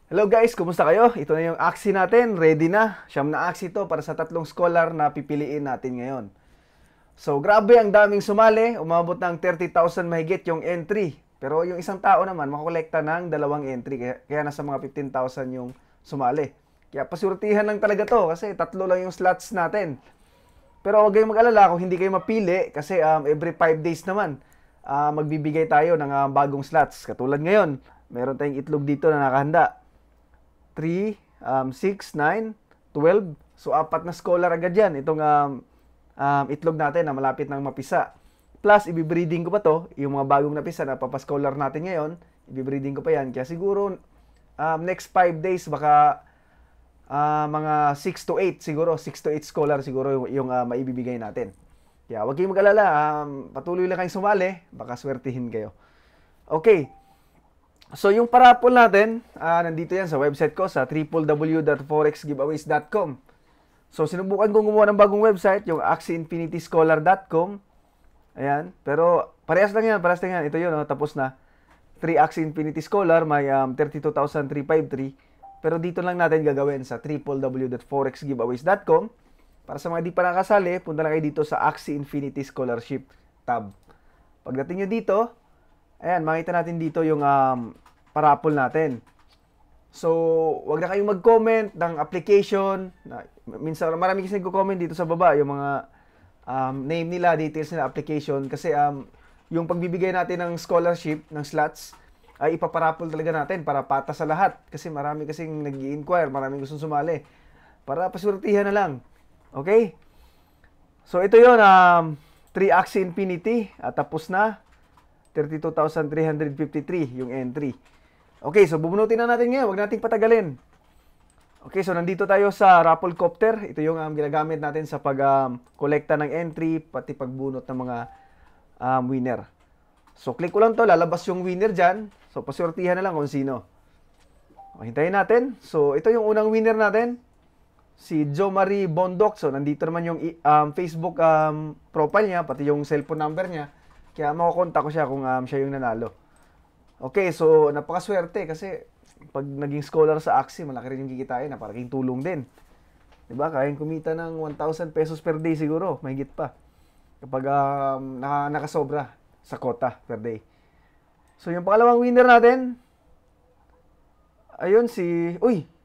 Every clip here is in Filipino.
Hello guys, kumusta kayo? Ito na yung Axie natin, ready na. Siyam na Axie to para sa tatlong scholar na pipiliin natin ngayon. So grabe ang daming sumali, umabot ng 30,000 mahigit yung entry. Pero yung isang tao naman makakolekta ng dalawang entry, kaya nasa mga 15,000 yung sumali. Kaya pasurtihan lang talaga to kasi tatlo lang yung slots natin. Pero huwag kayong mag-alala kung hindi kayo mapili kasi every 5 days naman magbibigay tayo ng bagong slots. Katulad ngayon, meron tayong itlog dito na nakahanda. 3, 6, 9, 12. So, apat na scholar agad yan. Itong itlog natin na malapit ng mapisa. Plus, ibibreeding ko pa to. Yung mga bagong napisa na papascholar natin ngayon, ibibreeding ko pa yan. Kaya siguro, next 5 days, baka mga 6 to 8 siguro. 6 to 8 scholar siguro yung maibibigay natin. Kaya huwag kayong mag-alala. Patuloy lang kayong sumali. Baka swertihin kayo. Okay. So, yung parapol natin, nandito yan sa website ko, sa www.forexgiveaways.com. So, sinubukan kong gumawa ng bagong website, yung axieinfinityscholar.com. Ayan. Pero, parehas lang yan. Ito yun, tapos na. 3 Axie Infinity Scholar, may 32,353. Pero dito lang natin gagawin sa www.forexgiveaways.com. Para sa mga di pa nakasali, punta lang kayo dito sa Axie Infinity Scholarship tab. Pagdating nyo dito, ayan, makita natin dito yung parapol natin. So, wag na kayong mag-comment ng application. Minsan, marami kasi nagko-comment dito sa baba, yung mga name nila, details nila, application. Kasi yung pagbibigay natin ng scholarship, ng slots, ay ipaparapol talaga natin para patas sa lahat. Kasi marami kasing nag-i-inquire, marami gustong sumali. Para pasurtihan na lang. Okay? So, ito yun, 3 Axie Infinity, at tapos na. 32,353 yung entry. Okay, so bubunutin na natin ngayon. Huwag nating patagalin. Okay, so nandito tayo sa Raffle Copter. Ito yung ginagamit natin sa pag-kolekta ng entry, pati pagbunot ng mga winner. So, click ko lang to. Lalabas yung winner dyan. So, pasortihan na lang kung sino. Hintayin natin. So, ito yung unang winner natin. Si Jo Marie Bondok. So, nandito naman yung Facebook profile niya, pati yung cellphone number niya. Kaya makukontak ko siya kung siya yung nanalo. Okay, so napakaswerte kasi pag naging scholar sa Axie, malaki rin yung kikitain na paraking tulong din. Diba? Kayang kumita ng 1,000 pesos per day siguro, mahigit pa. Kapag nakasobra sa quota per day. So yung pangalawang winner natin, ayun si,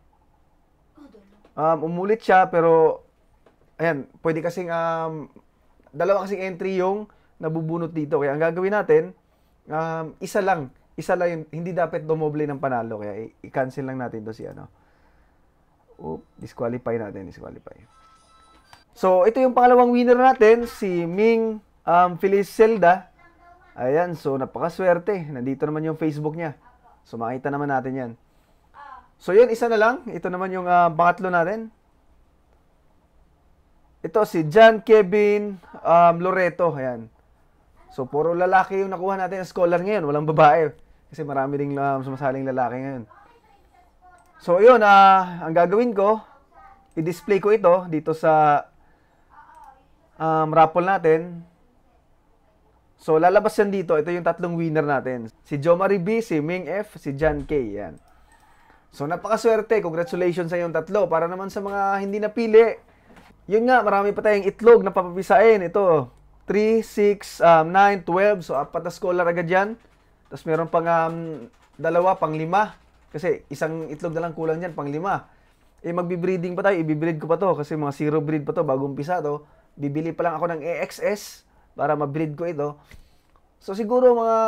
umulit siya pero, ayan, pwede kasing, dalawa kasing entry yung nabubunot dito. Kaya ang gagawin natin, isa lang yun, hindi dapat dumoble ng panalo. Kaya i-cancel lang natin to si disqualify natin. So, ito yung pangalawang winner natin, si Ming Feliz Zelda. Ayan, so napakaswerte. Nandito naman yung Facebook niya. So, makita naman natin yan. So, yun, isa na lang. Ito naman yung pangatlo natin. Ito, si John Kevin Loreto. Ayan. So, puro lalaki yung nakuha natin ang scholar ngayon. Walang babae. Kasi marami ring sumasaling lalaki ngayon. So, yun. Ang gagawin ko, i-display ko ito dito sa raffle natin. So, lalabas yan dito. Ito yung tatlong winner natin. Si Jo Marie B, si Ming F, si John K. Yan. So, napakaswerte. Congratulations sa yung tatlo. Para naman sa mga hindi napili. Yun nga, marami pa tayong itlog na papapisain. Ito, 3, 6, 9, 12. So, apat na scholar agad yan. Tapos meron pang dalawa, pang 5. Kasi isang itlog na lang kulang dyan, pang 5. Magbi-breeding pa tayo. I-breed ko pa to. Kasi mga zero breed pa to. Bagong umpisa to. Bibili pa lang ako ng AXS para ma-breed ko ito. So, siguro mga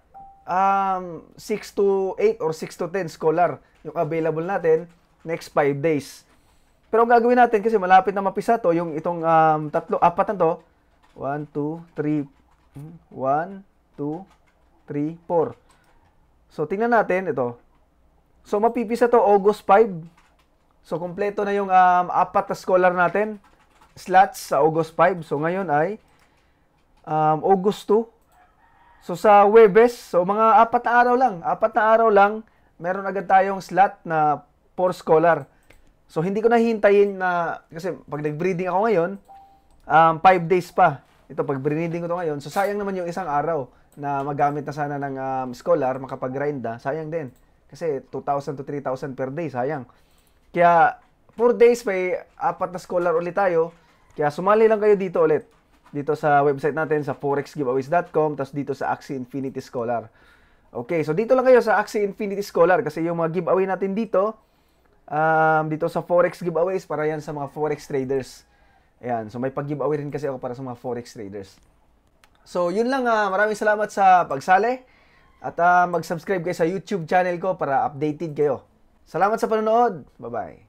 6 to 8 or 6 to 10 scholar yung available natin next 5 days. Pero ang gagawin natin, kasi malapit na mapisa to, yung itong apat na to, 1, 2, 3, 1, 2, 3, 4. So, tingnan natin ito. So, mapipisa to August 5. So, kompleto na yung apat na scholar natin. Slots sa August 5. So, ngayon ay August 2. So, sa Webes, so mga 4 na araw lang. 4 na araw lang, meron agad tayong slot na 4 scholar. So, hindi ko nahihintayin na, kasi pag nag-breeding ako ngayon, 5 days pa. Ito, pag breeding ko to ngayon, so sayang naman yung isang araw na magamit na sana ng scholar, makapag-grind na, sayang din. Kasi 2,000 to 3,000 per day, sayang. Kaya 4 days may 4 na scholar ulit tayo. Kaya sumali lang kayo dito ulit. Dito sa website natin sa forexgiveaways.com, tapos dito sa Axie Infinity Scholar. Okay, so dito lang kayo sa Axie Infinity Scholar kasi yung mga giveaway natin dito, dito sa Forex Giveaways, para yan sa mga Forex traders. Ayan, so may pag-giveaway rin kasi ako para sa mga Forex traders. So yun lang, maraming salamat sa pagsali. At mag-subscribe kayo sa YouTube channel ko para updated kayo. Salamat sa panonood. Bye-bye.